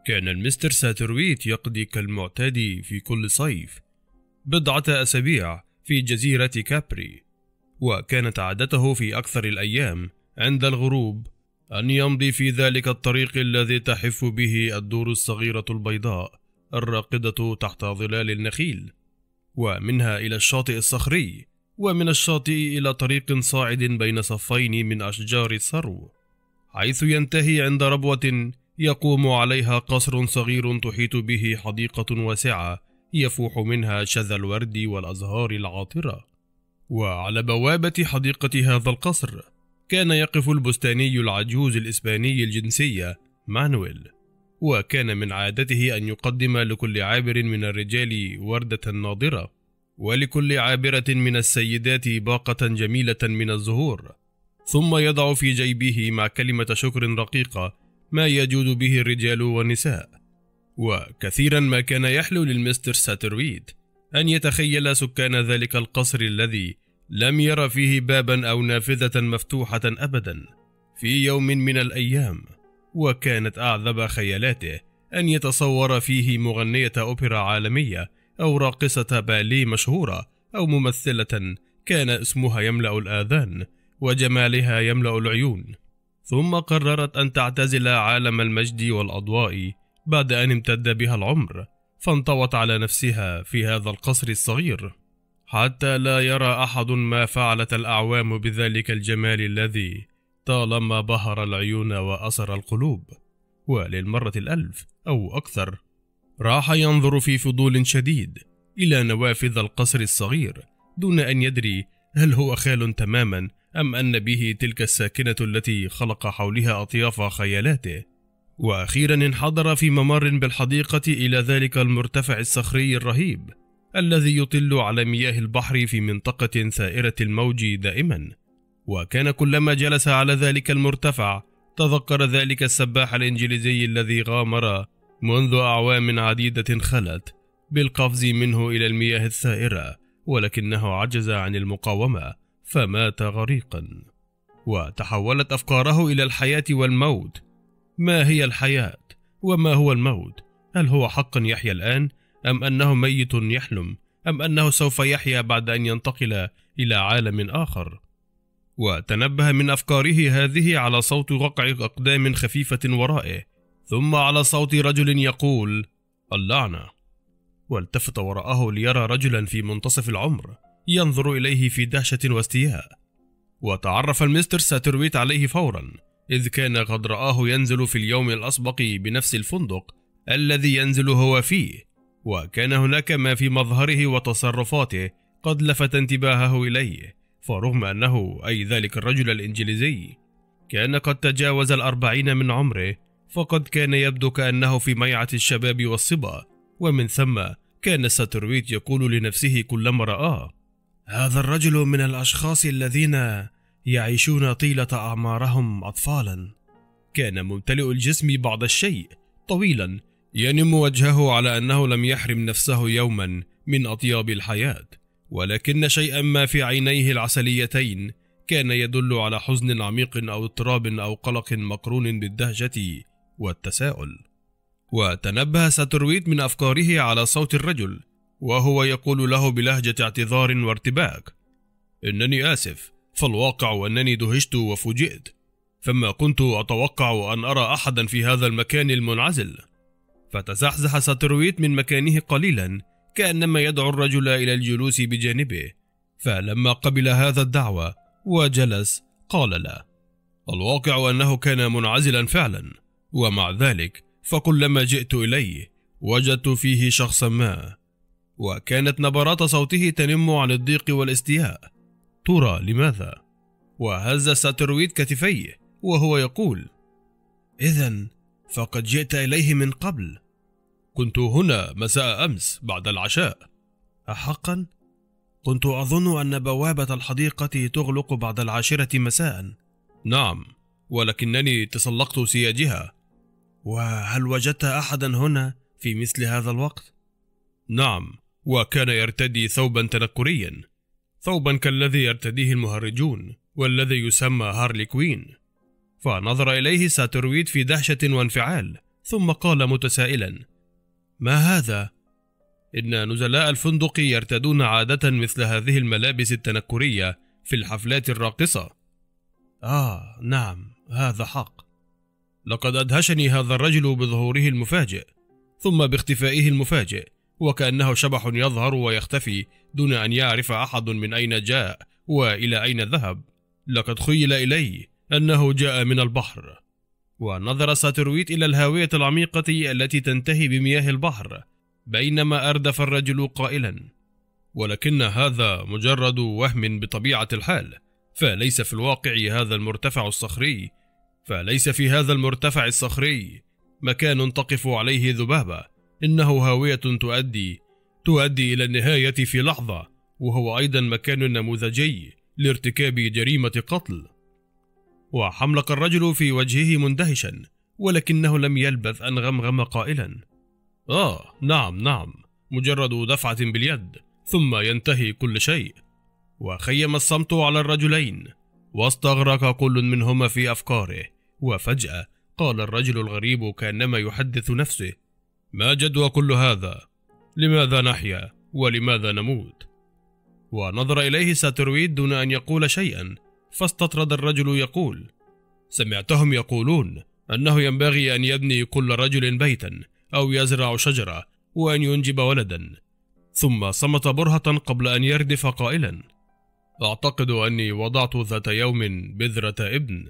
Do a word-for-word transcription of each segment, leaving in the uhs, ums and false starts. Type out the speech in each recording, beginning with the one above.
كان المستر ساترويت يقضي كالمعتاد في كل صيف بضعة أسابيع في جزيرة كابري، وكانت عادته في أكثر الأيام عند الغروب أن يمضي في ذلك الطريق الذي تحف به الدور الصغيرة البيضاء الراقدة تحت ظلال النخيل، ومنها إلى الشاطئ الصخري، ومن الشاطئ إلى طريق صاعد بين صفين من أشجار الثرو، حيث ينتهي عند ربوة يقوم عليها قصر صغير تحيط به حديقة واسعة يفوح منها شذا الورد والأزهار العاطرة. وعلى بوابة حديقة هذا القصر كان يقف البستاني العجوز الإسباني الجنسية مانويل، وكان من عادته أن يقدم لكل عابر من الرجال وردة ناضرة، ولكل عابرة من السيدات باقة جميلة من الزهور، ثم يضع في جيبه مع كلمة شكر رقيقة ما يجود به الرجال والنساء. وكثيرا ما كان يحلو للمستر ساترويت أن يتخيل سكان ذلك القصر الذي لم ير فيه بابا أو نافذة مفتوحة أبدا في يوم من الأيام، وكانت أعذب خيالاته أن يتصور فيه مغنية أوبرا عالمية أو راقصة باليه مشهورة أو ممثلة كان اسمها يملأ الآذان وجمالها يملأ العيون، ثم قررت أن تعتزل عالم المجد والأضواء بعد أن امتد بها العمر، فانطوت على نفسها في هذا القصر الصغير حتى لا يرى أحد ما فعلت الأعوام بذلك الجمال الذي طالما بهر العيون وأسر القلوب. وللمرة الألف أو أكثر راح ينظر في فضول شديد إلى نوافذ القصر الصغير دون أن يدري هل هو خال تماما أم أن به تلك الساكنة التي خلق حولها أطياف خيالاته. وأخيرا انحدر في ممر بالحديقة إلى ذلك المرتفع الصخري الرهيب الذي يطل على مياه البحر في منطقة ثائرة الموج دائما، وكان كلما جلس على ذلك المرتفع تذكر ذلك السباح الإنجليزي الذي غامر منذ أعوام عديدة خلت بالقفز منه إلى المياه الثائرة، ولكنه عجز عن المقاومة فمات غريقا. وتحولت أفكاره إلى الحياة والموت. ما هي الحياة؟ وما هو الموت؟ هل هو حقا يحيا الآن؟ أم أنه ميت يحلم؟ أم أنه سوف يحيا بعد أن ينتقل إلى عالم آخر؟ وتنبه من أفكاره هذه على صوت وقع أقدام خفيفة ورائه، ثم على صوت رجل يقول اللعنة، والتفت وراءه ليرى رجلا في منتصف العمر ينظر إليه في دهشة واستياء. وتعرف المستر ساترويت عليه فورا، إذ كان قد رآه ينزل في اليوم الأسبق بنفس الفندق الذي ينزل هو فيه، وكان هناك ما في مظهره وتصرفاته قد لفت انتباهه إليه، فرغم أنه أي ذلك الرجل الإنجليزي كان قد تجاوز الأربعين من عمره، فقد كان يبدو كأنه في ميعة الشباب والصبا، ومن ثم كان ساترويت يقول لنفسه كلما رآه هذا الرجل من الأشخاص الذين يعيشون طيلة أعمارهم أطفالا. كان ممتلئ الجسم بعض الشيء، طويلا ينم وجهه على أنه لم يحرم نفسه يوما من أطياب الحياة، ولكن شيئا ما في عينيه العسليتين كان يدل على حزن عميق أو اضطراب أو قلق مقرون بالدهشة والتساؤل. وتنبه ساترويت من أفكاره على صوت الرجل وهو يقول له بلهجة اعتذار وارتباك إنني آسف، فالواقع أنني دهشت وفوجئت، فما كنت أتوقع أن أرى أحدا في هذا المكان المنعزل. فتزحزح ساترويت من مكانه قليلا كأنما يدعو الرجل إلى الجلوس بجانبه، فلما قبل هذا الدعوة وجلس قال له الواقع أنه كان منعزلا فعلا، ومع ذلك فكلما جئت إليه وجدت فيه شخصا ما. وكانت نبرات صوته تنم عن الضيق والاستياء. ترى لماذا؟ وهز ساترويت كتفيه وهو يقول إذن فقد جئت إليه من قبل. كنت هنا مساء أمس بعد العشاء. أحقا؟ كنت أظن أن بوابة الحديقة تغلق بعد العاشرة مساء. نعم، ولكنني تسلقت سياجها. وهل وجدت أحدا هنا في مثل هذا الوقت؟ نعم، وكان يرتدي ثوبا تنكريا، ثوبا كالذي يرتديه المهرجون والذي يسمى هارلي كوين. فنظر إليه ساترويت في دهشة وانفعال، ثم قال متسائلا: ما هذا؟ إن نزلاء الفندق يرتدون عادة مثل هذه الملابس التنكرية في الحفلات الراقصة. آه نعم، هذا حق. لقد أدهشني هذا الرجل بظهوره المفاجئ ثم باختفائه المفاجئ، وكأنه شبح يظهر ويختفي دون أن يعرف أحد من أين جاء وإلى أين ذهب. لقد خيل إلي أنه جاء من البحر. ونظر ساترويت إلى الهاوية العميقة التي تنتهي بمياه البحر، بينما أردف الرجل قائلا: ولكن هذا مجرد وهم بطبيعة الحال، فليس في الواقع هذا المرتفع الصخري فليس في هذا المرتفع الصخري مكان تقف عليه ذبابة. إنه هاوية تؤدي تؤدي إلى النهاية في لحظة، وهو أيضا مكان نموذجي لارتكاب جريمة قتل. وحملق الرجل في وجهه مندهشا، ولكنه لم يلبث أن غمغم قائلا: آه نعم نعم، مجرد دفعة باليد ثم ينتهي كل شيء. وخيم الصمت على الرجلين، واستغرق كل منهما في أفكاره. وفجأة قال الرجل الغريب كأنما يحدث نفسه: ما جدوى كل هذا؟ لماذا نحيا ولماذا نموت؟ ونظر إليه ساترويت دون أن يقول شيئا، فاستطرد الرجل يقول: سمعتهم يقولون أنه ينبغي أن يبني كل رجل بيتا أو يزرع شجرة وأن ينجب ولدا. ثم صمت برهة قبل أن يردف قائلا: أعتقد أني وضعت ذات يوم بذرة ابن.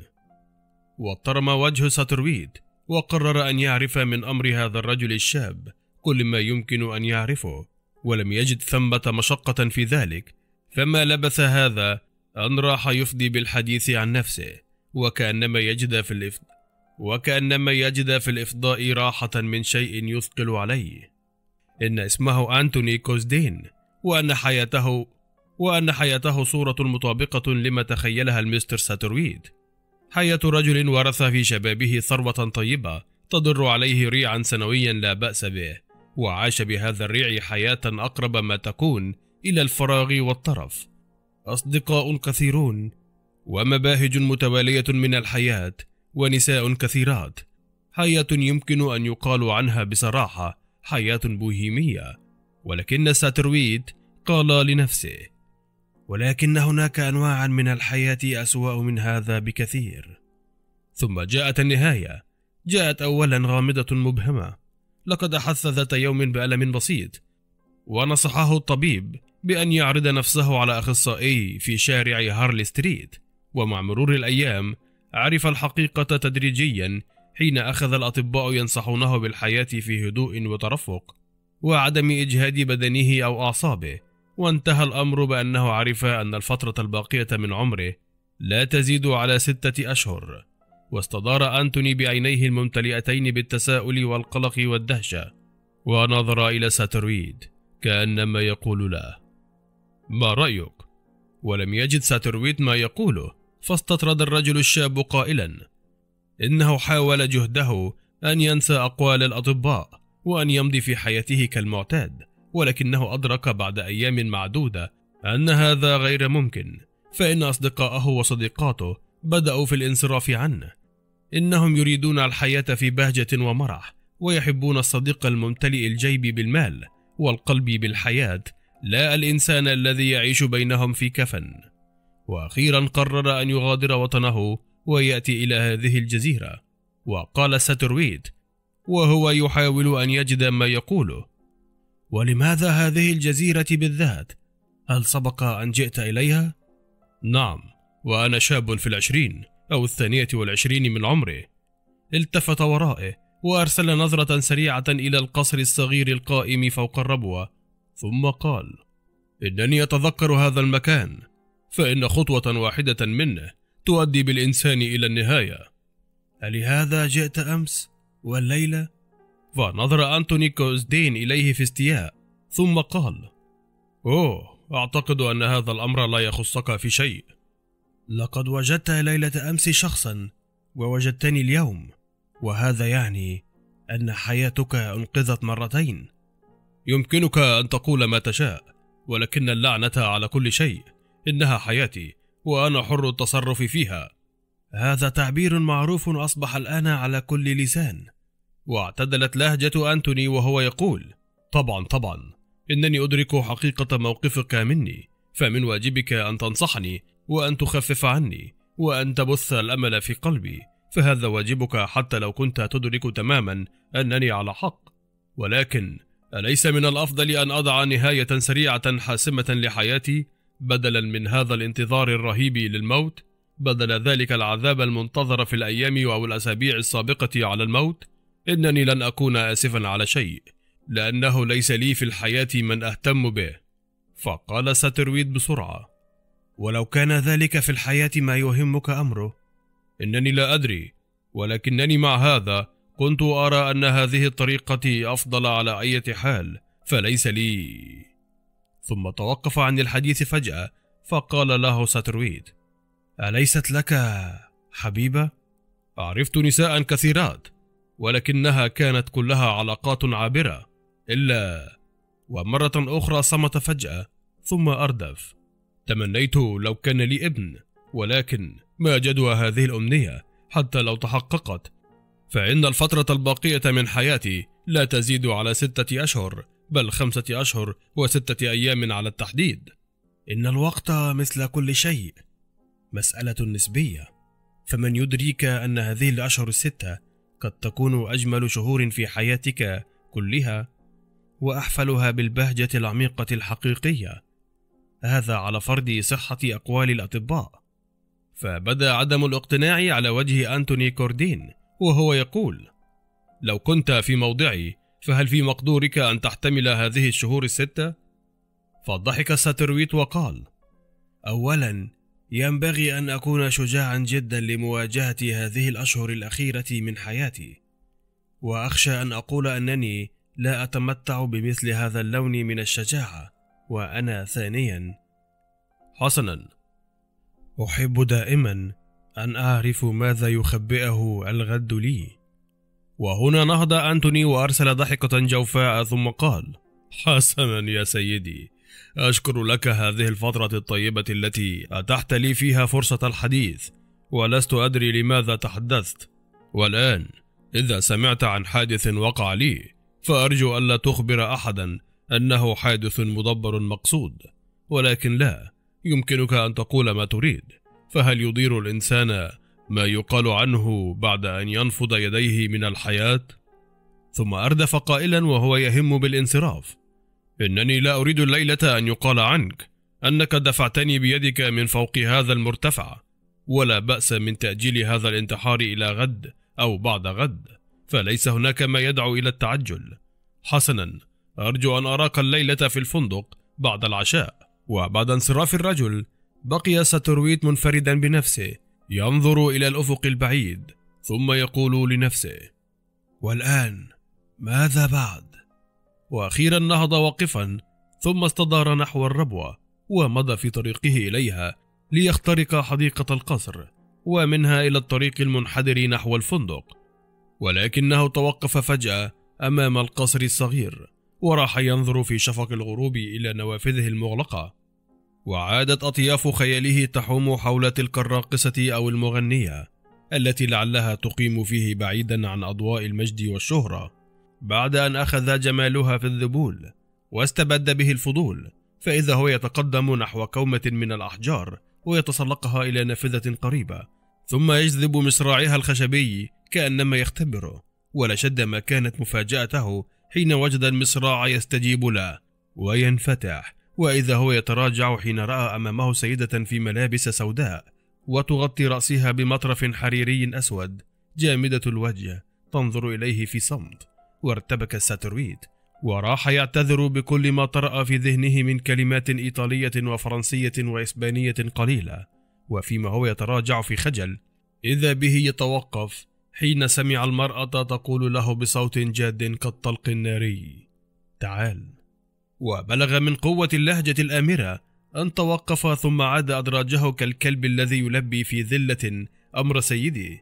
واضطرم وجه ساترويت، وقرر أن يعرف من أمر هذا الرجل الشاب كل ما يمكن أن يعرفه، ولم يجد ثمة مشقة في ذلك. فما لبث هذا أن راح يفضي بالحديث عن نفسه، وكأنما يجد في الإفض... وكأنما يجد في الإفضاء راحة من شيء يثقل عليه. إن اسمه أنتوني كوزدين، وأن حياته وأن حياته صورة مطابقة لما تخيلها المستر ساترويت. حياة رجل ورث في شبابه ثروة طيبة تضر عليه ريعا سنويا لا بأس به، وعاش بهذا الريع حياة أقرب ما تكون إلى الفراغ والطرف. أصدقاء كثيرون، ومباهج متوالية من الحياة، ونساء كثيرات. حياة يمكن أن يقال عنها بصراحة حياة بوهيمية. ولكن ساترويت قال لنفسه: ولكن هناك أنواعا من الحياة أسوأ من هذا بكثير. ثم جاءت النهاية. جاءت أولا غامضة مبهمة. لقد أحس ذات يوم بألم بسيط، ونصحه الطبيب بأن يعرض نفسه على أخصائي في شارع هارلي ستريت. ومع مرور الأيام عرف الحقيقة تدريجيا، حين أخذ الأطباء ينصحونه بالحياة في هدوء وترفق وعدم إجهاد بدنه أو أعصابه. وانتهى الأمر بأنه عرف أن الفترة الباقية من عمره لا تزيد على ستة أشهر. واستدار أنتوني بعينيه الممتلئتين بالتساؤل والقلق والدهشة، ونظر إلى ساترويت كأنما يقول له: ما رأيك؟ ولم يجد ساترويت ما يقوله، فاستطرد الرجل الشاب قائلا: إنه حاول جهده أن ينسى أقوال الأطباء وأن يمضي في حياته كالمعتاد، ولكنه أدرك بعد أيام معدودة أن هذا غير ممكن، فإن أصدقائه وصديقاته بدأوا في الانصراف عنه. إنهم يريدون الحياة في بهجة ومرح، ويحبون الصديق الممتلئ الجيب بالمال والقلب بالحياة، لا الإنسان الذي يعيش بينهم في كفن. وأخيرا قرر أن يغادر وطنه ويأتي إلى هذه الجزيرة. وقال ساترويت وهو يحاول أن يجد ما يقوله: ولماذا هذه الجزيرة بالذات؟ هل سبق أن جئت إليها؟ نعم، وأنا شاب في العشرين أو الثانية والعشرين من عمري. التفت ورائه وأرسل نظرة سريعة إلى القصر الصغير القائم فوق الربوة، ثم قال: إنني أتذكر هذا المكان، فإن خطوة واحدة منه تؤدي بالإنسان إلى النهاية. ألهذا جئت أمس والليلة؟ فنظر أنتوني كوزدين إليه في استياء، ثم قال: أوه، أعتقد أن هذا الأمر لا يخصك في شيء. لقد وجدت ليلة أمس شخصا ووجدتني اليوم، وهذا يعني أن حياتك انقذت مرتين. يمكنك أن تقول ما تشاء، ولكن اللعنة على كل شيء. إنها حياتي وأنا حر التصرف فيها. هذا تعبير معروف أصبح الآن على كل لسان، واعتدلت لهجة أنتوني وهو يقول: طبعا طبعا، إنني أدرك حقيقة موقفك مني، فمن واجبك أن تنصحني وأن تخفف عني وأن تبث الأمل في قلبي، فهذا واجبك حتى لو كنت تدرك تماما أنني على حق. ولكن أليس من الأفضل أن أضع نهاية سريعة حاسمة لحياتي بدلا من هذا الانتظار الرهيب للموت، بدل ذلك العذاب المنتظر في الأيام أو الأسابيع السابقة على الموت؟ إنني لن أكون آسفا على شيء، لأنه ليس لي في الحياة من أهتم به. فقال ساترويت بسرعة: ولو كان ذلك في الحياة ما يهمك أمره؟ إنني لا أدري، ولكنني مع هذا كنت أرى أن هذه الطريقة أفضل على أي حال، فليس لي. ثم توقف عن الحديث فجأة، فقال له ساترويت: أليست لك حبيبة؟ عرفت نساء كثيرات، ولكنها كانت كلها علاقات عابرة، إلا. ومرة أخرى صمت فجأة، ثم أردف: تمنيت لو كان لي ابن، ولكن ما جدوى هذه الأمنية حتى لو تحققت، فإن الفترة الباقية من حياتي لا تزيد على ستة أشهر، بل خمسة أشهر وستة أيام على التحديد. إن الوقت مثل كل شيء مسألة نسبية، فمن يدريك أن هذه الأشهر الستة قد تكون أجمل شهور في حياتك كلها، وأحفلها بالبهجة العميقة الحقيقية، هذا على فرض صحة أقوال الأطباء. فبدا عدم الاقتناع على وجه أنتوني كوردين وهو يقول: لو كنت في موضعي فهل في مقدورك أن تحتمل هذه الشهور الستة؟ فضحك ساترويت وقال: أولا، ينبغي أن أكون شجاعا جدا لمواجهة هذه الأشهر الأخيرة من حياتي، وأخشى أن أقول أنني لا أتمتع بمثل هذا اللون من الشجاعة. وأنا ثانيا، حسنا، أحب دائما أن أعرف ماذا يخبئه الغد لي. وهنا نهض أنتوني وأرسل ضحكة جوفاء ثم قال: حسنا يا سيدي، أشكر لك هذه الفترة الطيبة التي أتحت لي فيها فرصة الحديث، ولست أدري لماذا تحدثت. والآن إذا سمعت عن حادث وقع لي فأرجو ألا تخبر أحدا أنه حادث مدبر مقصود، ولكن لا يمكنك أن تقول ما تريد، فهل يضير الإنسان ما يقال عنه بعد أن ينفض يديه من الحياة؟ ثم أردف قائلا وهو يهم بالانصراف: إنني لا أريد الليلة أن يقال عنك أنك دفعتني بيدك من فوق هذا المرتفع، ولا بأس من تأجيل هذا الانتحار إلى غد أو بعد غد، فليس هناك ما يدعو إلى التعجل. حسنا، أرجو أن أراك الليلة في الفندق بعد العشاء. وبعد انصراف الرجل بقي ساترويت منفردا بنفسه ينظر إلى الأفق البعيد، ثم يقول لنفسه: والآن ماذا بعد؟ وأخيرا نهض واقفا، ثم استدار نحو الربوة ومضى في طريقه إليها ليخترق حديقة القصر، ومنها إلى الطريق المنحدر نحو الفندق. ولكنه توقف فجأة أمام القصر الصغير، وراح ينظر في شفق الغروب إلى نوافذه المغلقة، وعادت أطياف خياله تحوم حول تلك الراقصة أو المغنية التي لعلها تقيم فيه بعيدا عن أضواء المجد والشهرة، بعد أن أخذ جمالها في الذبول واستبد به الفضول، فإذا هو يتقدم نحو كومة من الأحجار ويتسلقها إلى نافذة قريبة، ثم يجذب مصراعها الخشبي كأنما يختبره، ولشد ما كانت مفاجأته حين وجد المصراع يستجيب له وينفتح، وإذا هو يتراجع حين رأى أمامه سيدة في ملابس سوداء وتغطي رأسها بمطرف حريري أسود، جامدة الوجه، تنظر إليه في صمت. وارتبك ساترويت وراح يعتذر بكل ما طرأ في ذهنه من كلمات إيطالية وفرنسية وإسبانية قليلة، وفيما هو يتراجع في خجل إذا به يتوقف حين سمع المرأة تقول له بصوت جاد كالطلق الناري: تعال. وبلغ من قوة اللهجة الآمرة أن توقف، ثم عاد أدراجه كالكلب الذي يلبي في ذلة أمر سيده،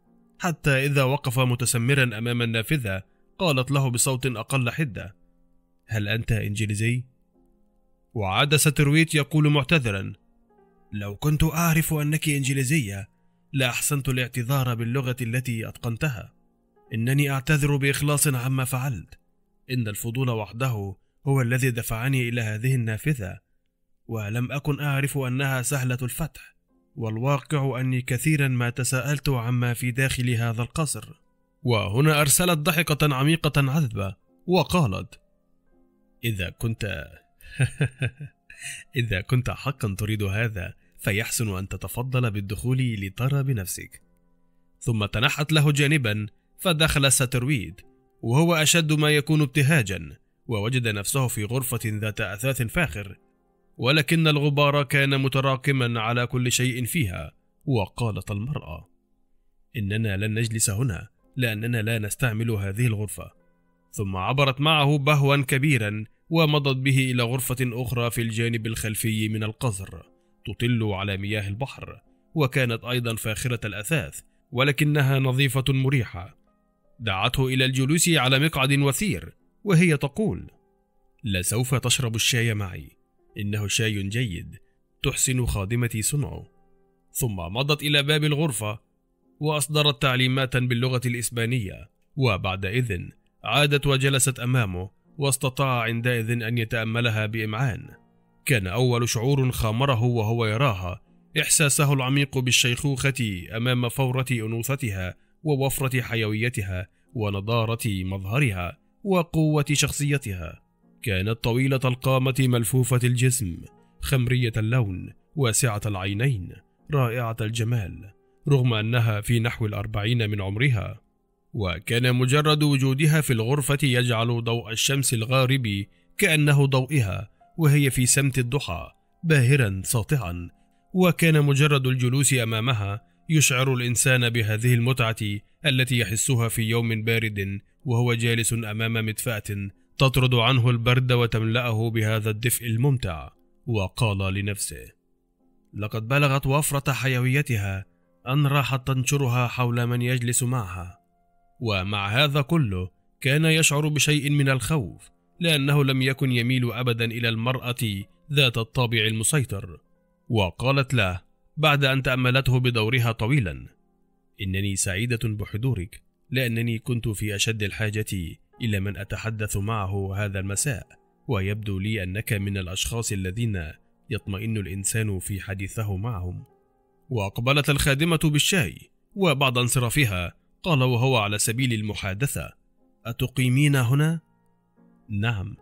حتى إذا وقف متسمرا أمام النافذة قالت له بصوت أقل حدة: هل أنت إنجليزي؟ وعاد ساترويت يقول معتذرا: لو كنت أعرف أنك إنجليزية لأحسنت الاعتذار باللغة التي أتقنتها، إنني أعتذر بإخلاص عما فعلت. إن الفضول وحده هو الذي دفعني إلى هذه النافذة، ولم أكن أعرف أنها سهلة الفتح، والواقع أني كثيرا ما تساءلت عما في داخل هذا القصر. وهنا أرسلت ضحكة عميقة عذبة وقالت: إذا كنت إذا كنت حقا تريد هذا فيحسن أن تتفضل بالدخول لترى بنفسك. ثم تنحت له جانبا فدخل سترويد، وهو أشد ما يكون ابتهاجا، ووجد نفسه في غرفة ذات أثاث فاخر، ولكن الغبار كان متراكما على كل شيء فيها. وقالت المرأة: إننا لن نجلس هنا لأننا لا نستعمل هذه الغرفة. ثم عبرت معه بهوا كبيرا ومضت به إلى غرفة أخرى في الجانب الخلفي من القصر تطل على مياه البحر، وكانت أيضا فاخرة الأثاث ولكنها نظيفة مريحة. دعته إلى الجلوس على مقعد وثير وهي تقول: لسوف تشرب الشاي معي، إنه شاي جيد تحسن خادمتي صنعه. ثم مضت إلى باب الغرفة وأصدرت تعليمات باللغة الإسبانية، وبعد إذن عادت وجلست أمامه، واستطاع عندئذ أن يتأملها بإمعان. كان أول شعور خامره وهو يراها إحساسه العميق بالشيخوخة أمام فورة أنوثتها ووفرة حيويتها ونضارة مظهرها وقوة شخصيتها. كانت طويلة القامة ملفوفة الجسم، خمرية اللون، واسعة العينين، رائعة الجمال، رغم أنها في نحو الأربعين من عمرها. وكان مجرد وجودها في الغرفة يجعل ضوء الشمس الغارب كأنه ضوئها وهي في سمت الضحى باهرا ساطعا. وكان مجرد الجلوس أمامها يشعر الإنسان بهذه المتعة التي يحسها في يوم بارد وهو جالس أمام مدفأة تطرد عنه البرد وتملأه بهذا الدفء الممتع. وقال لنفسه: لقد بلغت وفرة حيويتها أن راحت تنشرها حول من يجلس معها. ومع هذا كله كان يشعر بشيء من الخوف، لأنه لم يكن يميل أبدا إلى المرأة ذات الطابع المسيطر. وقالت له بعد أن تأملته بدورها طويلا: إنني سعيدة بحضورك، لأنني كنت في أشد الحاجة إلى من أتحدث معه هذا المساء، ويبدو لي أنك من الأشخاص الذين يطمئن الإنسان في حديثه معهم. وأقبلت الخادمة بالشاي، وبعد انصرافها قال وهو على سبيل المحادثة: أتقيمين هنا؟ نعم.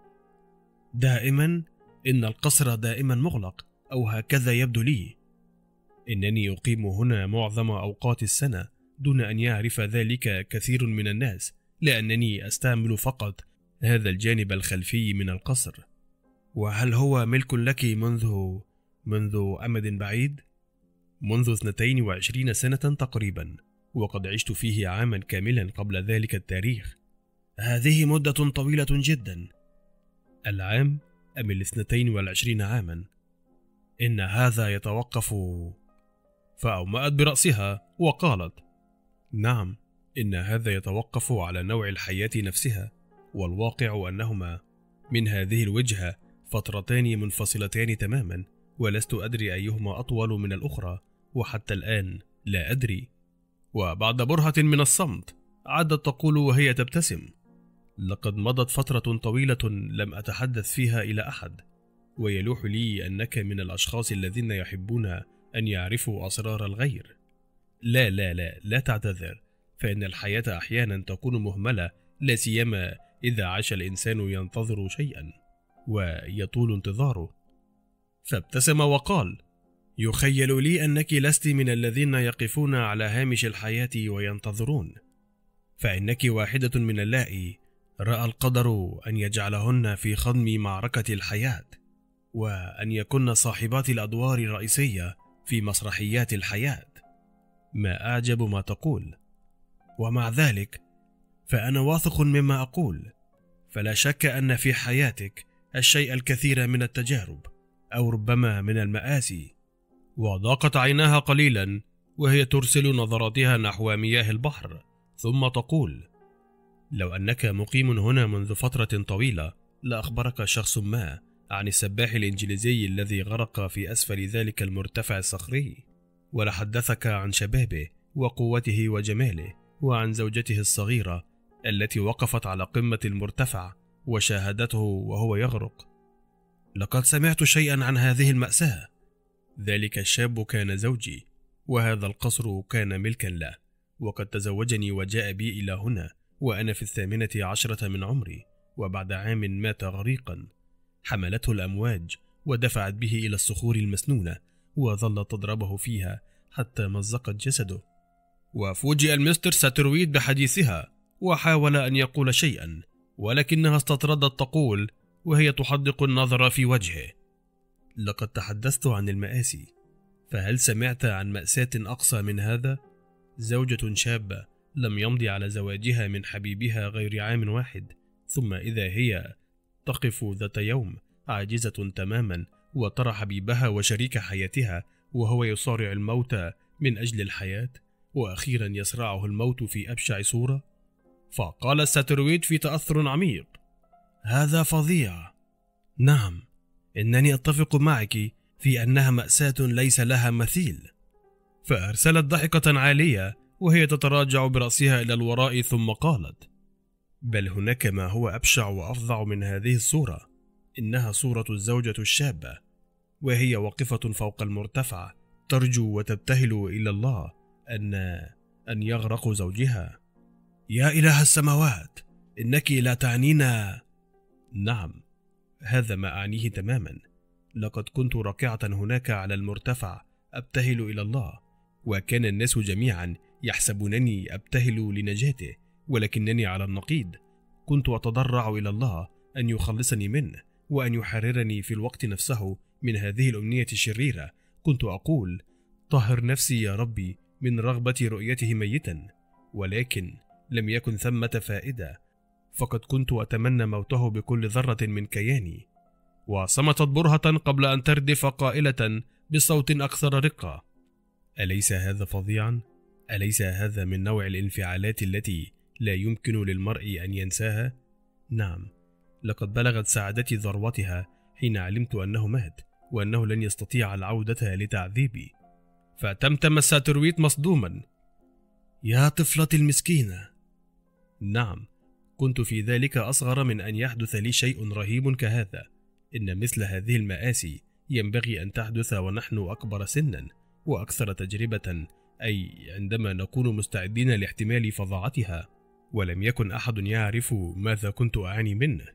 دائما؟ إن القصر دائما مغلق، أو هكذا يبدو لي. إنني أقيم هنا معظم أوقات السنة دون أن يعرف ذلك كثير من الناس، لأنني أستعمل فقط هذا الجانب الخلفي من القصر. وهل هو ملك لك منذ منذ أمد بعيد؟ منذ اثنتين وعشرين سنة تقريبا، وقد عشت فيه عاما كاملا قبل ذلك التاريخ. هذه مدة طويلة جدا. العام أم الاثنتين والعشرين عاما؟ إن هذا يتوقف. فأومأت برأسها وقالت: نعم، إن هذا يتوقف على نوع الحياة نفسها، والواقع أنهما من هذه الوجهة فترتان منفصلتان تماما، ولست أدري أيهما أطول من الأخرى، وحتى الآن لا أدري. وبعد برهة من الصمت عادت تقول وهي تبتسم: لقد مضت فترة طويلة لم أتحدث فيها إلى أحد، ويلوح لي أنك من الأشخاص الذين يحبون أن يعرفوا أسرار الغير. لا لا لا لا تعتذر، فإن الحياة أحيانا تكون مهملة، لا سيما إذا عاش الإنسان ينتظر شيئا ويطول انتظاره. فابتسم وقال: يخيل لي أنك لست من الذين يقفون على هامش الحياة وينتظرون، فإنك واحدة من اللائي رأى القدر أن يجعلهن في خضم معركة الحياة، وأن يكن صاحبات الأدوار الرئيسية في مسرحيات الحياة. ما أعجب ما تقول، ومع ذلك فأنا واثق مما أقول، فلا شك أن في حياتك الشيء الكثير من التجارب، أو ربما من المآسي. وضاقت عيناها قليلا وهي ترسل نظراتها نحو مياه البحر، ثم تقول: لو أنك مقيم هنا منذ فترة طويلة لأخبرك شخص ما عن السباح الإنجليزي الذي غرق في أسفل ذلك المرتفع الصخري، ولحدثك عن شبابه وقوته وجماله، وعن زوجته الصغيرة التي وقفت على قمة المرتفع وشاهدته وهو يغرق. لقد سمعت شيئا عن هذه المأساة. ذلك الشاب كان زوجي، وهذا القصر كان ملكا له، وقد تزوجني وجاء بي إلى هنا وأنا في الثامنة عشرة من عمري، وبعد عام مات غريقا. حملته الأمواج ودفعت به إلى الصخور المسنونة، وظلت تضربه فيها حتى مزقت جسده. وفوجئ المستر ساترويد بحديثها، وحاول أن يقول شيئا، ولكنها استطردت تقول وهي تحدق النظر في وجهه: لقد تحدثت عن المآسي، فهل سمعت عن مأساة أقصى من هذا؟ زوجة شابة لم يمضي على زواجها من حبيبها غير عام واحد، ثم إذا هي تقف ذات يوم عاجزة تماما، وترى حبيبها وشريك حياتها وهو يصارع الموت من أجل الحياة، وأخيرا يصرعه الموت في أبشع صورة. فقال ساترويد في تأثر عميق: هذا فظيع. نعم، إنني أتفق معك في أنها مأساة ليس لها مثيل. فأرسلت ضحكة عالية وهي تتراجع برأسها إلى الوراء، ثم قالت: بل هناك ما هو أبشع وأفظع من هذه الصورة. إنها صورة الزوجة الشابة، وهي واقفة فوق المرتفع ترجو وتبتهل إلى الله أن أن يغرق زوجها. يا إله السماوات، إنك لا تعنينا. نعم، هذا ما أعنيه تماما. لقد كنت راكعة هناك على المرتفع أبتهل إلى الله، وكان الناس جميعا يحسبونني أبتهل لنجاته، ولكنني على النقيض كنت أتضرع إلى الله أن يخلصني منه، وأن يحررني في الوقت نفسه من هذه الأمنية الشريرة. كنت أقول: طهر نفسي يا ربي من رغبة رؤيته ميتا، ولكن لم يكن ثمة فائدة، فقد كنت أتمنى موته بكل ذرة من كياني. وصمتت برهة قبل أن تردف قائلة بصوت أكثر رقة: أليس هذا فظيعا؟ أليس هذا من نوع الانفعالات التي لا يمكن للمرء أن ينساها؟ نعم، لقد بلغت سعادتي ذروتها حين علمت أنه مات، وأنه لن يستطيع العودة لتعذيبي. فتمتم ساترويد مصدوما: يا طفلتي المسكينة. نعم، كنت في ذلك أصغر من أن يحدث لي شيء رهيب كهذا. إن مثل هذه المآسي ينبغي أن تحدث ونحن أكبر سنا وأكثر تجربة، أي عندما نكون مستعدين لاحتمال فظاعتها. ولم يكن أحد يعرف ماذا كنت أعاني منه.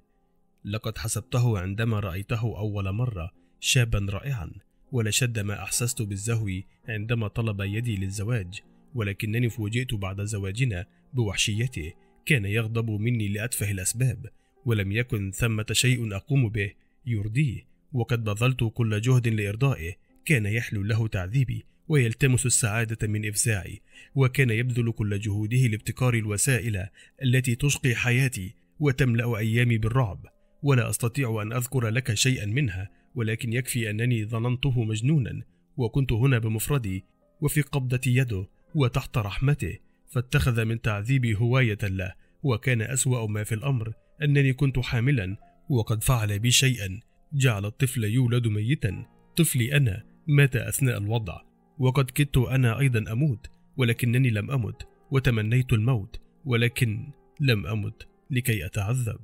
لقد حسبته عندما رأيته أول مرة شابا رائعا، ولشد ما أحسست بالزهو عندما طلب يدي للزواج، ولكنني فوجئت بعد زواجنا بوحشيته. كان يغضب مني لأتفه الأسباب، ولم يكن ثمة شيء أقوم به يرضيه، وقد بذلت كل جهد لإرضائه. كان يحلو له تعذيبي ويلتمس السعادة من إفزاعي، وكان يبذل كل جهوده لابتكار الوسائل التي تشقي حياتي وتملأ أيامي بالرعب. ولا أستطيع أن أذكر لك شيئا منها، ولكن يكفي أنني ظننته مجنونا، وكنت هنا بمفردي وفي قبضة يده وتحت رحمته، فاتخذ من تعذيبي هواية له. وكان أسوأ ما في الأمر أنني كنت حاملا، وقد فعل بي شيئا جعل الطفل يولد ميتا. طفلي أنا مات أثناء الوضع، وقد كدت أنا أيضا أموت، ولكنني لم أمت، وتمنيت الموت ولكن لم أمت لكي أتعذب.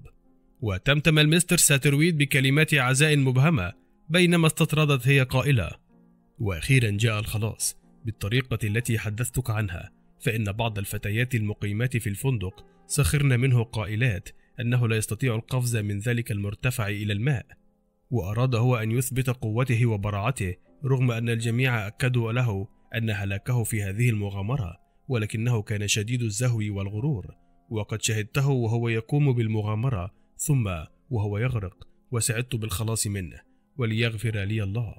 وتمتم المستر ساترويد بكلمات عزاء مبهمة، بينما استطردت هي قائلة: وأخيرا جاء الخلاص بالطريقة التي حدثتك عنها، فإن بعض الفتيات المقيمات في الفندق سخرن منه قائلات أنه لا يستطيع القفز من ذلك المرتفع إلى الماء. وأراد هو أن يثبت قوته وبراعته، رغم أن الجميع أكدوا له أن هلاكه في هذه المغامرة، ولكنه كان شديد الزهو والغرور. وقد شهدته وهو يقوم بالمغامرة، ثم وهو يغرق، وسعدت بالخلاص منه، وليغفر لي الله.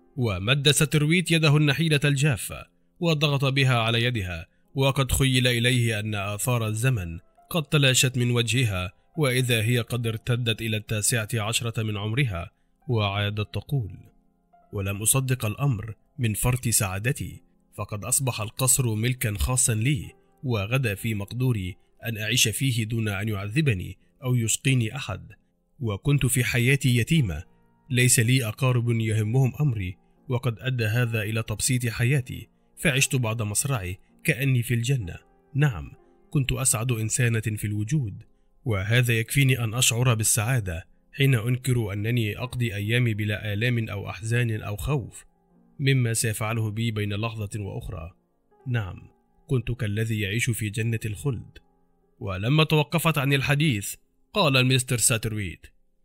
ومد ساترويد يده النحيلة الجافة وضغط بها على يدها، وقد خيل إليه أن آثار الزمن قد تلاشت من وجهها، وإذا هي قد ارتدت إلى التاسعة عشرة من عمرها، وعادت تقول: ولم أصدق الأمر من فرط سعادتي، فقد أصبح القصر ملكا خاصا لي، وغدا في مقدوري أن أعيش فيه دون أن يعذبني أو يشقيني أحد. وكنت في حياتي يتيمة، ليس لي أقارب يهمهم أمري، وقد أدى هذا إلى تبسيط حياتي، فعشت بعد مصرعي كأني في الجنة. نعم، كنت أسعد إنسانة في الوجود، وهذا يكفيني أن أشعر بالسعادة حين أنكر أنني أقضي أيامي بلا آلام أو أحزان أو خوف مما سيفعله بي بين لحظة وأخرى. نعم، كنت كالذي يعيش في جنة الخلد. ولما توقفت عن الحديث قال المستر ساترويد: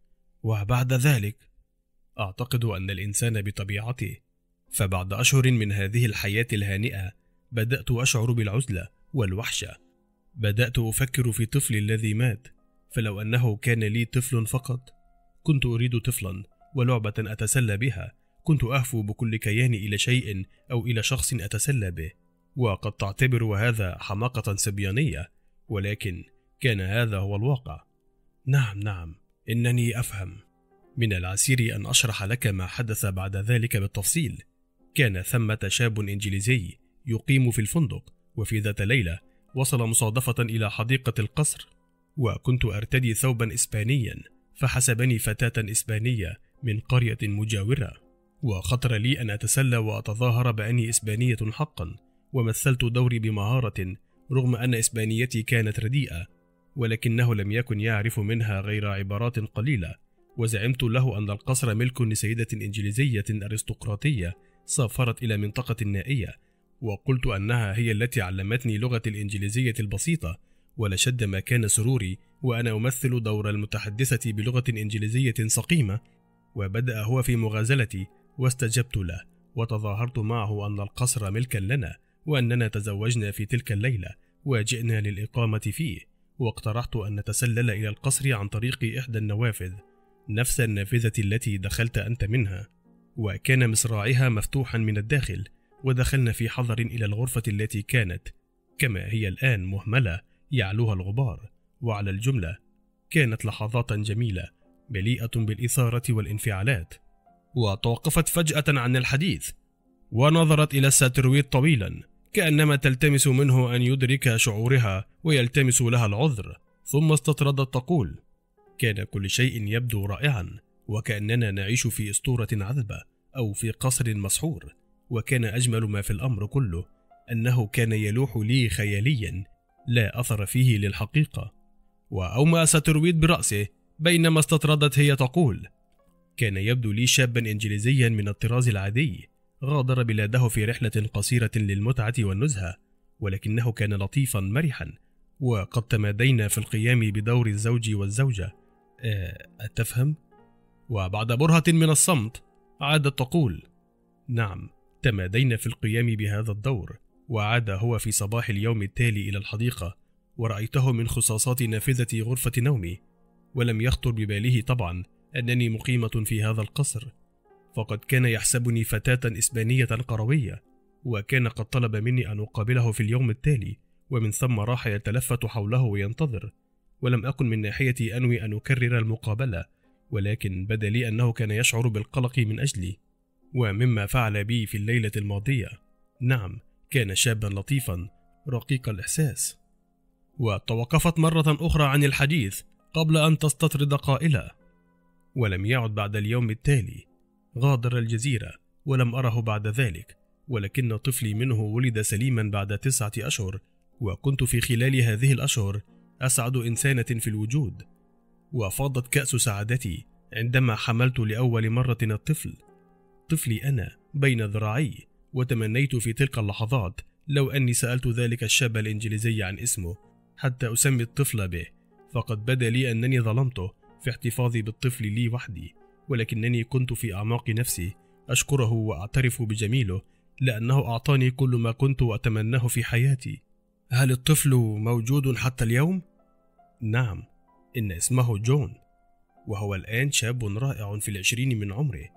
وبعد ذلك أعتقد أن الإنسان بطبيعته، فبعد أشهر من هذه الحياة الهانئة بدأت أشعر بالعزلة والوحشة. بدأت أفكر في طفلي الذي مات، فلو أنه كان لي طفل فقط كنت أريد طفلا ولعبة أتسلى بها، كنت أهفو بكل كياني إلى شيء أو إلى شخص أتسلى به. وقد تعتبر هذا حماقة صبيانية، ولكن كان هذا هو الواقع. نعم نعم إنني أفهم. من العسير أن أشرح لك ما حدث بعد ذلك بالتفصيل. كان ثمة شاب إنجليزي يقيم في الفندق، وفي ذات ليلة وصل مصادفة إلى حديقة القصر، وكنت أرتدي ثوبا إسبانيا، فحسبني فتاة إسبانية من قرية مجاورة، وخطر لي أن أتسلى وأتظاهر بأني إسبانية حقا، ومثلت دوري بمهارة رغم أن إسبانيتي كانت رديئة، ولكنه لم يكن يعرف منها غير عبارات قليلة. وزعمت له أن القصر ملك لسيدة إنجليزية أرستقراطية سافرت إلى منطقة نائية، وقلت أنها هي التي علمتني لغة الإنجليزية البسيطة، ولشد ما كان سروري وأنا أمثل دور المتحدثة بلغة إنجليزية سقيمة. وبدأ هو في مغازلتي، واستجبت له وتظاهرت معه أن القصر ملكا لنا، وأننا تزوجنا في تلك الليلة وجئنا للإقامة فيه، واقترحت أن نتسلل إلى القصر عن طريق إحدى النوافذ، نفس النافذة التي دخلت أنت منها، وكان مصراعها مفتوحا من الداخل، ودخلنا في حذر إلى الغرفة التي كانت كما هي الآن مهملة يعلوها الغبار. وعلى الجملة كانت لحظات جميلة مليئة بالإثارة والانفعالات. وتوقفت فجأة عن الحديث، ونظرت إلى ساترويد طويلا كأنما تلتمس منه أن يدرك شعورها ويلتمس لها العذر، ثم استطردت تقول: كان كل شيء يبدو رائعا، وكأننا نعيش في أسطورة عذبة أو في قصر مسحور. وكان أجمل ما في الأمر كله أنه كان يلوح لي خياليا لا أثر فيه للحقيقة. وأومأ ساترويد برأسه بينما استطردت هي تقول: كان يبدو لي شابا إنجليزيا من الطراز العادي، غادر بلاده في رحلة قصيرة للمتعة والنزهة، ولكنه كان لطيفا مرحا، وقد تمادينا في القيام بدور الزوج والزوجة. أه أتفهم؟ وبعد برهة من الصمت عادت تقول: نعم، تمادينا في القيام بهذا الدور. وعاد هو في صباح اليوم التالي إلى الحديقة، ورأيته من خصاصات نافذة غرفة نومي، ولم يخطر بباله طبعا أنني مقيمة في هذا القصر، فقد كان يحسبني فتاة إسبانية قروية، وكان قد طلب مني أن أقابله في اليوم التالي، ومن ثم راح يتلفت حوله وينتظر. ولم أكن من ناحيتي أنوي أن أكرر المقابلة، ولكن بدا لي أنه كان يشعر بالقلق من أجلي، ومما فعل بي في الليلة الماضية. نعم، كان شابا لطيفا رقيق الإحساس. وتوقفت مرة أخرى عن الحديث قبل أن تستطرد قائلة: ولم يعد بعد اليوم التالي. غادر الجزيرة ولم أره بعد ذلك، ولكن طفلي منه ولد سليما بعد تسعة أشهر، وكنت في خلال هذه الأشهر أسعد إنسانة في الوجود. وفاضت كأس سعادتي عندما حملت لأول مرة الطفل، طفلي أنا بين ذراعي، وتمنيت في تلك اللحظات لو أني سألت ذلك الشاب الإنجليزي عن اسمه حتى أسمي الطفل به، فقد بدا لي أنني ظلمته في احتفاظي بالطفل لي وحدي، ولكنني كنت في أعماق نفسي أشكره وأعترف بجميله، لأنه أعطاني كل ما كنت أتمناه في حياتي. هل الطفل موجود حتى اليوم؟ نعم، إن اسمه جون، وهو الآن شاب رائع في العشرين من عمره،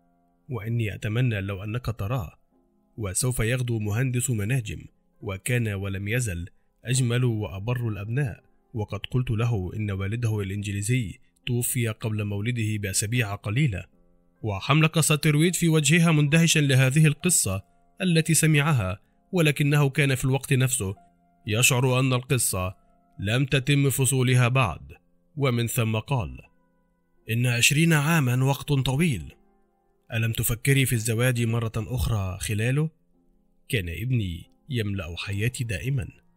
وإني أتمنى لو أنك تراه. وسوف يغدو مهندس مناجم، وكان ولم يزل أجمل وأبر الأبناء، وقد قلت له إن والده الإنجليزي توفي قبل مولده بأسابيع قليلة. وحملق ساترويد في وجهها مندهشا لهذه القصة التي سمعها، ولكنه كان في الوقت نفسه يشعر أن القصة لم تتم فصولها بعد، ومن ثم قال: إن عشرين عاما وقت طويل، ألم تفكري في الزواج مرة أخرى خلاله؟ كان ابني يملأ حياتي دائما.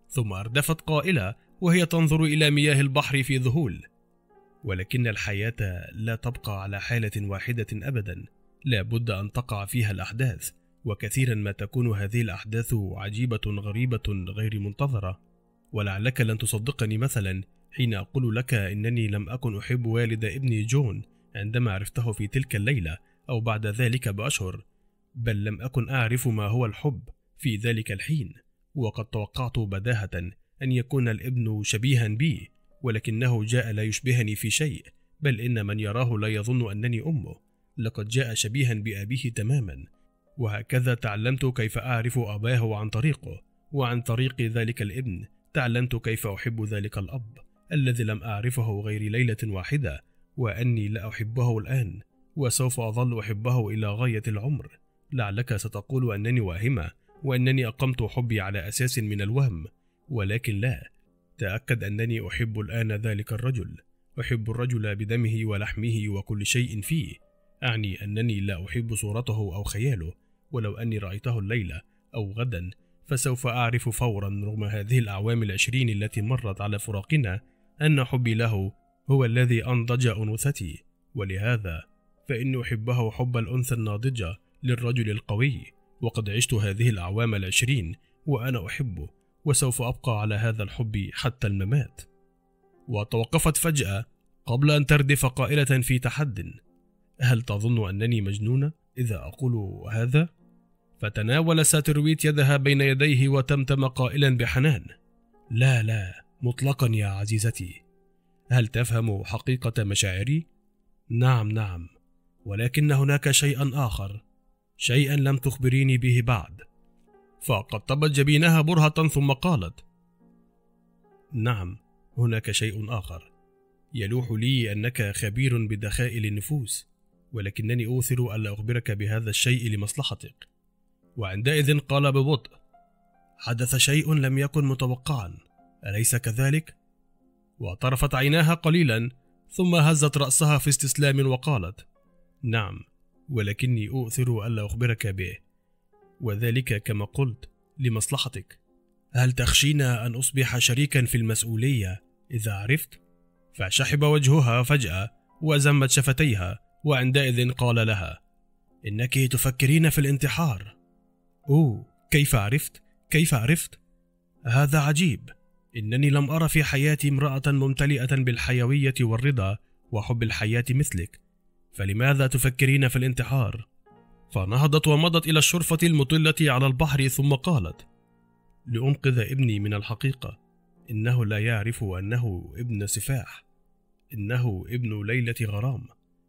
ثم أردفت قائلة وهي تنظر إلى مياه البحر في ذهول: ولكن الحياة لا تبقى على حالة واحدة أبدا، لا بد أن تقع فيها الأحداث، وكثيرا ما تكون هذه الأحداث عجيبة غريبة غير منتظرة. ولعلك لن تصدقني مثلا حين أقول لك إنني لم أكن أحب والد ابني جون عندما عرفته في تلك الليلة أو بعد ذلك بأشهر، بل لم أكن أعرف ما هو الحب في ذلك الحين، وقد توقعت بداهة أن يكون الابن شبيها بي، ولكنه جاء لا يشبهني في شيء، بل إن من يراه لا يظن أنني أمه، لقد جاء شبيها بأبيه تماما. وهكذا تعلمت كيف أعرف أباه عن طريقه، وعن طريق ذلك الابن تعلمت كيف أحب ذلك الأب الذي لم أعرفه غير ليلة واحدة، وأني لا أحبه الآن، وسوف أظل أحبه إلى غاية العمر. لعلك ستقول أنني واهمة، وأنني أقمت حبي على أساس من الوهم، ولكن لا، تأكد أنني أحب الآن ذلك الرجل، أحب الرجل بدمه ولحمه وكل شيء فيه، أعني أنني لا أحب صورته أو خياله، ولو أني رأيته الليلة أو غدا فسوف أعرف فورا رغم هذه الأعوام العشرين التي مرت على فراقنا أن حبي له هو الذي أنضج أنوثتي، ولهذا فإن أحبه حب الأنثى الناضجة للرجل القوي، وقد عشت هذه الأعوام العشرين وأنا أحبه، وسوف أبقى على هذا الحب حتى الممات. وتوقفت فجأة قبل أن تردف قائلة في تحد: هل تظن أنني مجنونة إذا أقول هذا؟ فتناول ساترويت يدها بين يديه وتمتم قائلا بحنان: لا لا مطلقا يا عزيزتي. هل تفهم حقيقة مشاعري؟ نعم نعم، ولكن هناك شيئا آخر، شيئا لم تخبريني به بعد. فقطبت جبينها برهة ثم قالت: نعم هناك شيء آخر، يلوح لي أنك خبير بدخائل النفوس، ولكنني أوثر ألا أخبرك بهذا الشيء لمصلحتك. وعندئذ قال ببطء: حدث شيء لم يكن متوقعا، أليس كذلك؟ وطرفت عيناها قليلا ثم هزت رأسها في استسلام وقالت: نعم، ولكني أؤثر ألا أخبرك به، وذلك كما قلت لمصلحتك. هل تخشين أن أصبح شريكا في المسؤولية إذا عرفت؟ فشحب وجهها فجأة وزمت شفتيها، وعندئذ قال لها: إنك تفكرين في الانتحار. أوه، كيف عرفت؟ كيف عرفت؟ هذا عجيب، إنني لم أرى في حياتي امرأة ممتلئة بالحيوية والرضا وحب الحياة مثلك، فلماذا تفكرين في الانتحار؟ فنهضت ومضت إلى الشرفة المطلة على البحر ثم قالت: لأنقذ ابني من الحقيقة، إنه لا يعرف أنه ابن سفاح، إنه ابن ليلة غرام،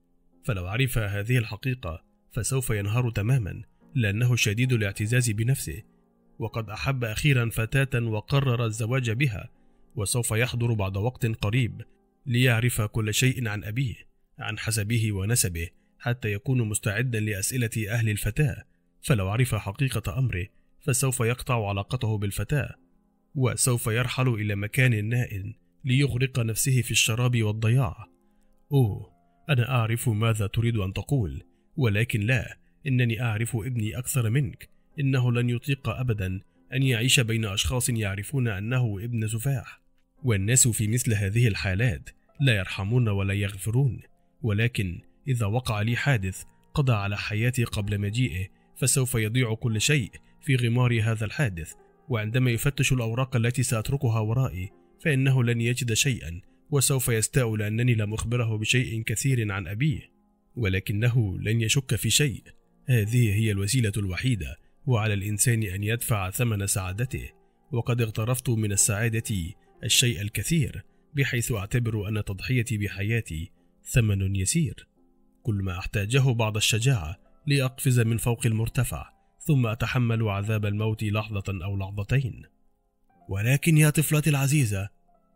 فلو عرف هذه الحقيقة فسوف ينهار تماما، لأنه شديد الاعتزاز بنفسه، وقد أحب أخيرا فتاة وقرر الزواج بها، وسوف يحضر بعد وقت قريب ليعرف كل شيء عن أبيه، عن حسبه ونسبه، حتى يكون مستعدا لأسئلة أهل الفتاة. فلو عرف حقيقة أمره فسوف يقطع علاقته بالفتاة، وسوف يرحل إلى مكان نائٍ ليغرق نفسه في الشراب والضياع. أوه، أنا أعرف ماذا تريد أن تقول، ولكن لا، إنني أعرف ابني أكثر منك، إنه لن يطيق أبدا أن يعيش بين أشخاص يعرفون أنه ابن سفاح، والناس في مثل هذه الحالات لا يرحمون ولا يغفرون. ولكن إذا وقع لي حادث قضى على حياتي قبل مجيئه فسوف يضيع كل شيء في غمار هذا الحادث، وعندما يفتش الأوراق التي سأتركها ورائي فإنه لن يجد شيئا، وسوف يستاء لأنني لم أخبره بشيء كثير عن أبيه، ولكنه لن يشك في شيء. هذه هي الوسيلة الوحيدة، وعلى الإنسان أن يدفع ثمن سعادته، وقد اغترفت من السعادة الشيء الكثير، بحيث أعتبر أن تضحيتي بحياتي ثمن يسير، كل ما أحتاجه بعض الشجاعة لأقفز من فوق المرتفع، ثم أتحمل عذاب الموت لحظة أو لحظتين. ولكن يا طفلتي العزيزة،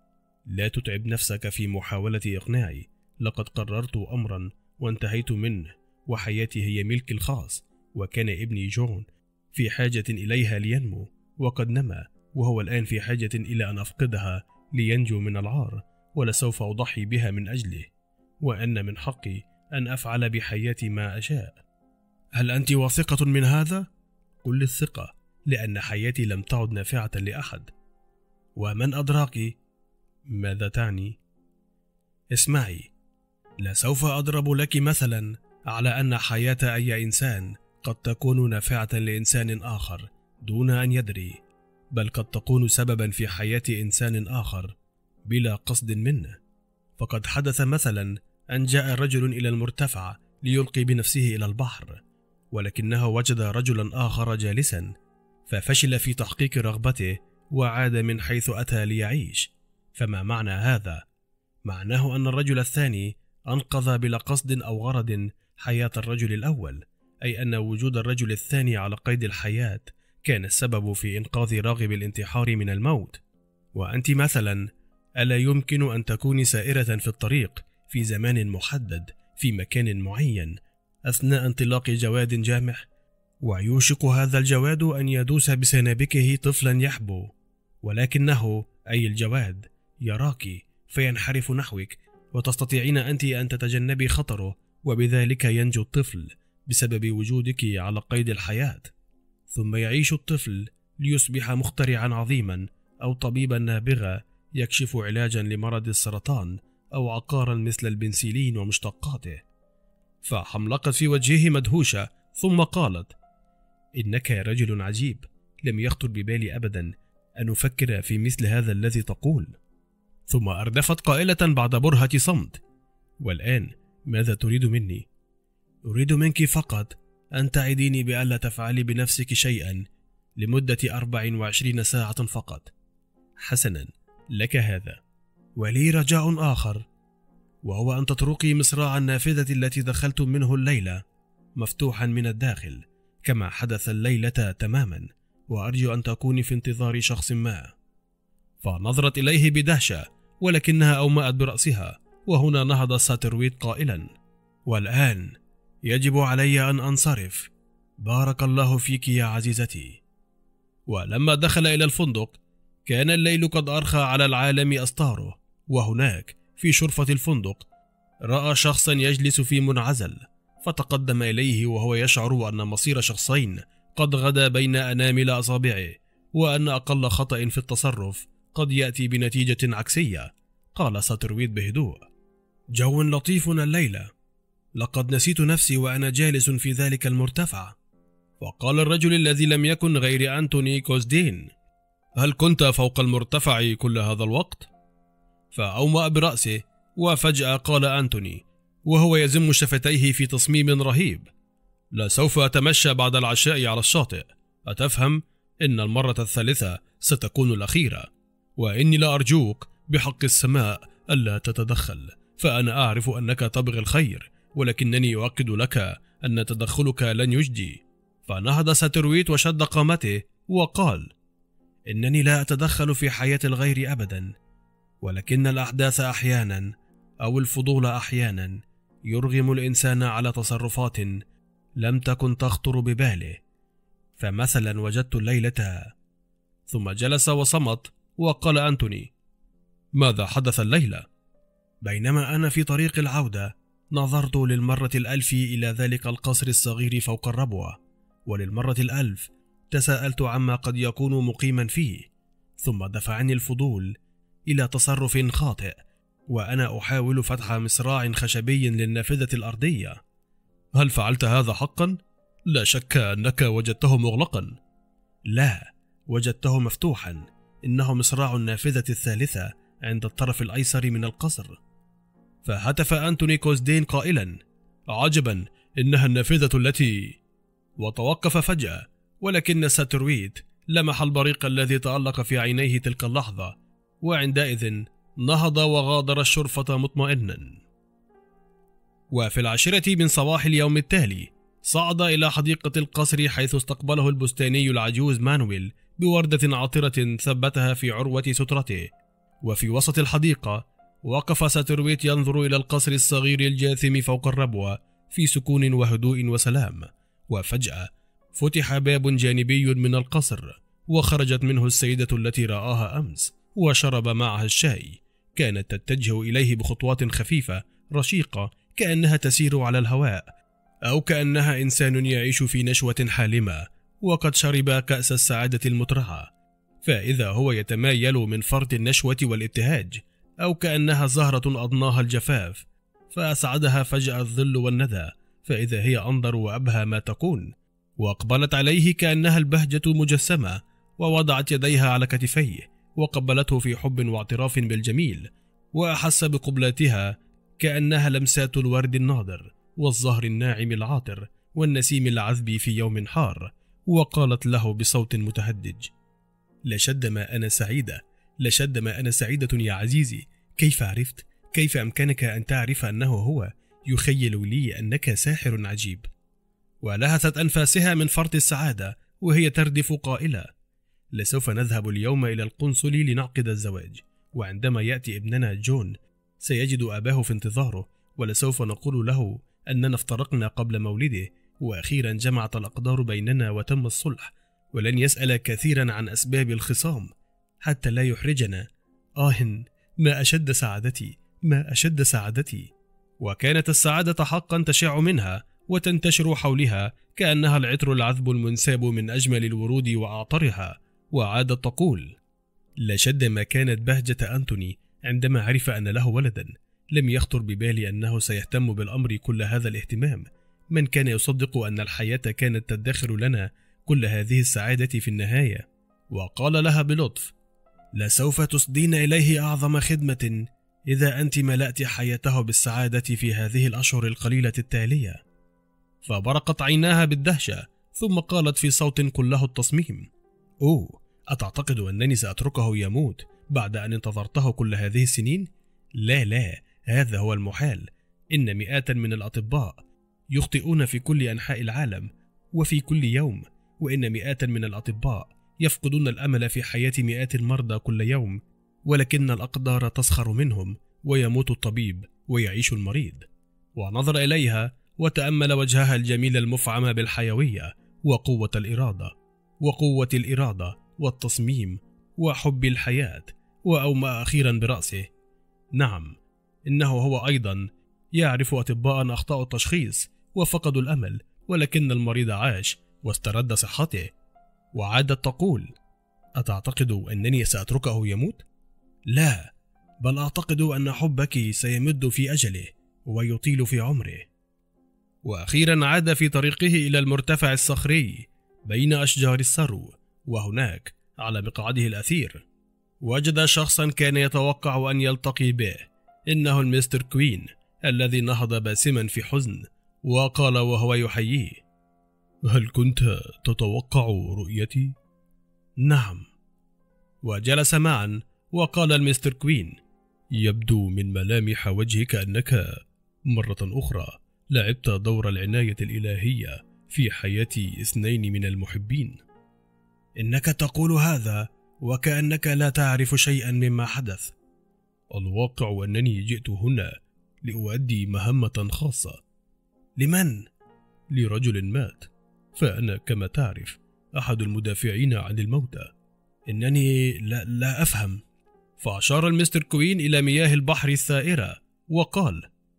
لا تتعب نفسك في محاولة إقناعي، لقد قررت أمرا وانتهيت منه، وحياتي هي ملكي الخاص، وكان ابني جون في حاجة إليها لينمو، وقد نما، وهو الآن في حاجة إلى أن أفقدها لينجو من العار، ولسوف أضحي بها من أجله، وأن من حقي أن أفعل بحياتي ما أشاء. هل أنت واثقة من هذا؟ كل الثقة، لأن حياتي لم تعد نافعة لأحد. ومن أدراك؟ ماذا تعني؟ اسمعي، لسوف أضرب لك مثلا على أن حياة أي إنسان قد تكون نافعة لإنسان آخر دون أن يدري، بل قد تكون سببا في حياة إنسان آخر بلا قصد منه. فقد حدث مثلا أن جاء رجل إلى المرتفع ليلقي بنفسه إلى البحر، ولكنه وجد رجلا آخر جالسا ففشل في تحقيق رغبته وعاد من حيث أتى ليعيش. فما معنى هذا؟ معناه أن الرجل الثاني أنقذ بلا قصد أو غرض حياة الرجل الأول، أي أن وجود الرجل الثاني على قيد الحياة كان السبب في إنقاذ راغب الانتحار من الموت. وأنت مثلا، ألا يمكن أن تكوني سائرة في الطريق في زمان محدد في مكان معين أثناء انطلاق جواد جامح، ويوشك هذا الجواد أن يدوس بسنابكه طفلا يحبو، ولكنه أي الجواد يراك فينحرف نحوك، وتستطيعين أنت أن تتجنبي خطره، وبذلك ينجو الطفل بسبب وجودك على قيد الحياة. ثم يعيش الطفل ليصبح مخترعا عظيما أو طبيبا نابغا يكشف علاجا لمرض السرطان أو عقارا مثل البنسلين ومشتقاته. فحملقت في وجهه مدهوشة ثم قالت: إنك رجل عجيب، لم يخطر ببالي أبدا أن أفكر في مثل هذا الذي تقول. ثم أردفت قائلة بعد برهة صمت: والآن ماذا تريد مني؟ أريد منك فقط أن تعديني بألا تفعلي بنفسك شيئا لمدة أربع وعشرين ساعة فقط. حسنا، لك هذا، ولي رجاء آخر، وهو أن تطرقي مصراع النافذة التي دخلت منه الليلة مفتوحا من الداخل كما حدث الليلة تماما، وأرجو أن تكوني في انتظار شخص ما. فنظرت إليه بدهشة، ولكنها أومأت برأسها. وهنا نهض ساترويت قائلا: والآن يجب علي أن أنصرف. بارك الله فيك يا عزيزتي. ولما دخل إلى الفندق كان الليل قد أرخى على العالم أستاره، وهناك في شرفة الفندق رأى شخصا يجلس في منعزل، فتقدم إليه وهو يشعر أن مصير شخصين قد غدا بين أنامل أصابعه، وأن أقل خطأ في التصرف قد يأتي بنتيجة عكسية. قال ساترويت بهدوء: جو لطيف الليلة، لقد نسيت نفسي وأنا جالس في ذلك المرتفع. وقال الرجل الذي لم يكن غير أنتوني كوزدين: هل كنت فوق المرتفع كل هذا الوقت؟ فأومأ برأسه، وفجأة قال أنتوني وهو يزم شفتيه في تصميم رهيب: لسوف أتمشى بعد العشاء على الشاطئ، أتفهم؟ إن المرة الثالثة ستكون الأخيرة، وإني لا أرجوك بحق السماء ألا تتدخل، فأنا أعرف أنك تبغي الخير، ولكنني أؤكد لك أن تدخلك لن يجدي. فنهض ساترويت وشد قامته وقال: إنني لا أتدخل في حياة الغير أبدا، ولكن الأحداث أحيانا أو الفضول أحيانا يرغم الإنسان على تصرفات لم تكن تخطر بباله. فمثلا وجدت الليلة. ثم جلس وصمت، وقال أنتوني: ماذا حدث الليلة؟ بينما أنا في طريق العودة نظرت للمرة الألف إلى ذلك القصر الصغير فوق الربوة، وللمرة الألف تساءلت عما قد يكون مقيما فيه، ثم دفعني الفضول إلى تصرف خاطئ وأنا أحاول فتح مصراع خشبي للنافذة الأرضية. هل فعلت هذا حقا؟ لا شك أنك وجدته مغلقا. لا، وجدته مفتوحا، إنه مصراع النافذة الثالثة عند الطرف الأيسر من القصر. فهتف أنتوني كوزدين قائلا: عجبا، إنها النافذة التي... وتوقف فجأة، ولكن ساترويت لمح البريق الذي تألق في عينيه تلك اللحظة، وعندئذ نهض وغادر الشرفة مطمئنا. وفي العاشرة من صباح اليوم التالي صعد إلى حديقة القصر، حيث استقبله البستاني العجوز مانويل بوردة عطرة ثبتها في عروة سترته. وفي وسط الحديقة وقف ساترويت ينظر إلى القصر الصغير الجاثم فوق الربوة في سكون وهدوء وسلام. وفجأة فتح باب جانبي من القصر، وخرجت منه السيدة التي رآها أمس وشرب معها الشاي. كانت تتجه إليه بخطوات خفيفة رشيقة، كأنها تسير على الهواء، أو كأنها إنسان يعيش في نشوة حالمة وقد شرب كأس السعادة المترعة. فإذا هو يتمايل من فرط النشوة والابتهاج، أو كأنها زهرة أضناها الجفاف فأسعدها فجأة الظل والندى، فإذا هي أنظر وأبهى ما تكون، وأقبلت عليه كأنها البهجة مجسمة، ووضعت يديها على كتفيه وقبلته في حب واعتراف بالجميل، وأحس بقبلاتها كأنها لمسات الورد الناضر والزهر الناعم العاطر والنسيم العذب في يوم حار، وقالت له بصوت متهدج: لشد ما أنا سعيدة، لشد ما أنا سعيدة يا عزيزي، كيف عرفت؟ كيف أمكنك أن تعرف أنه هو؟ يخيل لي أنك ساحر عجيب. ولهثت أنفاسها من فرط السعادة وهي تردف قائلة: لسوف نذهب اليوم إلى القنصل لنعقد الزواج، وعندما يأتي ابننا جون سيجد أباه في انتظاره، ولسوف نقول له أننا افترقنا قبل مولده، وأخيرا جمعت الأقدار بيننا وتم الصلح، ولن يسأل كثيرا عن أسباب الخصام حتى لا يحرجنا. آه، ما أشد سعادتي، ما أشد سعادتي. وكانت السعادة حقا تشع منها وتنتشر حولها كأنها العطر العذب المنساب من أجمل الورود وأعطرها، وعادت تقول: لشد ما كانت بهجة أنتوني عندما عرف أن له ولدا، لم يخطر ببالي أنه سيهتم بالأمر كل هذا الاهتمام. من كان يصدق أن الحياة كانت تدخر لنا كل هذه السعادة في النهاية؟ وقال لها بلطف: لسوف تسدين إليه أعظم خدمة إذا أنت ملأت حياته بالسعادة في هذه الأشهر القليلة التالية. فبرقت عيناها بالدهشة، ثم قالت في صوت كله التصميم: أوه، أتعتقد أنني سأتركه يموت بعد أن انتظرته كل هذه السنين؟ لا لا، هذا هو المحال. إن مئات من الأطباء يخطئون في كل أنحاء العالم وفي كل يوم، وإن مئات من الأطباء يفقدون الأمل في حياة مئات المرضى كل يوم، ولكن الأقدار تسخر منهم، ويموت الطبيب ويعيش المريض. ونظر إليها وتأمل وجهها الجميل المفعم بالحيوية وقوة الإرادة، وقوة الإرادة والتصميم وحب الحياة، وأومأ أخيرا برأسه: نعم، إنه هو أيضا يعرف أطباء أخطأوا التشخيص وفقدوا الأمل، ولكن المريض عاش واسترد صحته. وعادت تقول: أتعتقد أنني سأتركه يموت؟ لا، بل أعتقد أن حبك سيمد في أجله ويطيل في عمره. وأخيرا عاد في طريقه إلى المرتفع الصخري بين أشجار السرو، وهناك على مقعده الأثير وجد شخصا كان يتوقع أن يلتقي به. إنه المستر كوين الذي نهض باسما في حزن وقال وهو يحييه: هل كنت تتوقع رؤيتي؟ نعم. وجلس معا، وقال المستر كوين: يبدو من ملامح وجهك أنك مرة أخرى لعبت دور العناية الإلهية في حياة اثنين من المحبين. إنك تقول هذا وكأنك لا تعرف شيئا مما حدث. الواقع أنني جئت هنا لأؤدي مهمة خاصة. لمن؟ لرجل مات، فأنا كما تعرف أحد المدافعين عن الموتى. إنني لا, لا أفهم. فأشار المستر كوين إلى مياه البحر الثائرة وقال: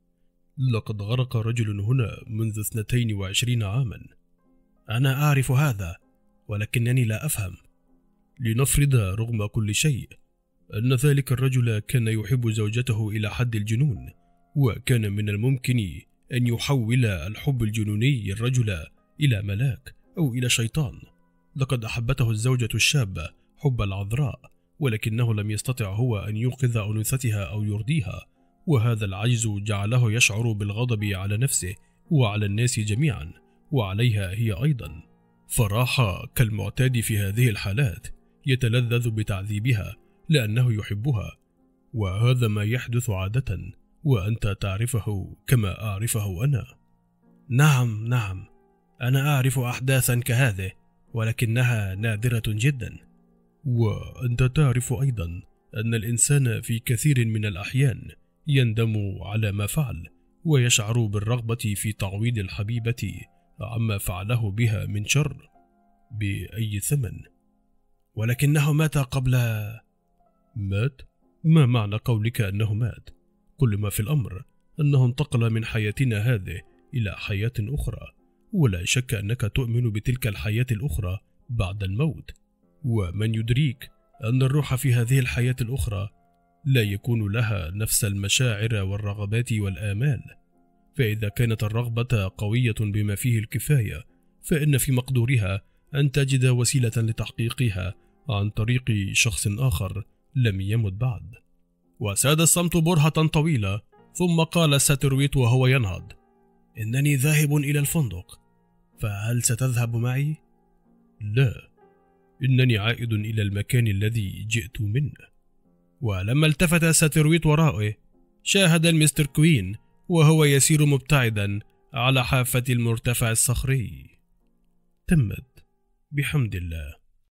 لقد غرق رجل هنا منذ اثنتين وعشرين عاما. أنا أعرف هذا، ولكنني لا أفهم. لنفرض رغم كل شيء أن ذلك الرجل كان يحب زوجته إلى حد الجنون، وكان من الممكن أن يحول الحب الجنوني الرجل إلى ملاك أو إلى شيطان. لقد أحبته الزوجة الشابة حب العذراء، ولكنه لم يستطع هو أن ينقذ أنوثتها أو يرضيها، وهذا العجز جعله يشعر بالغضب على نفسه وعلى الناس جميعا، وعليها هي أيضا. فراح كالمعتاد في هذه الحالات يتلذذ بتعذيبها لأنه يحبها، وهذا ما يحدث عادة، وأنت تعرفه كما أعرفه أنا. نعم نعم، أنا أعرف أحداثا كهذه، ولكنها نادرة جدا. وأنت تعرف أيضا أن الإنسان في كثير من الأحيان يندم على ما فعل، ويشعر بالرغبة في تعويض الحبيبة عما فعله بها من شر بأي ثمن. ولكنه مات قبل. مات؟ ما معنى قولك أنه مات؟ كل ما في الأمر أنه انتقل من حياتنا هذه إلى حياة أخرى، ولا شك أنك تؤمن بتلك الحياة الأخرى بعد الموت. ومن يدريك أن الروح في هذه الحياة الأخرى لا يكون لها نفس المشاعر والرغبات والآمال، فإذا كانت الرغبة قوية بما فيه الكفاية فإن في مقدورها أن تجد وسيلة لتحقيقها عن طريق شخص آخر لم يمت بعد. وساد الصمت برهة طويلة، ثم قال ساترويت وهو ينهض: إنني ذاهب إلى الفندق، فهل ستذهب معي؟ لا، إنني عائد إلى المكان الذي جئت منه. ولما التفت ساترويت وراءه شاهد المستر كوين وهو يسير مبتعدا على حافة المرتفع الصخري. تمت بحمد الله.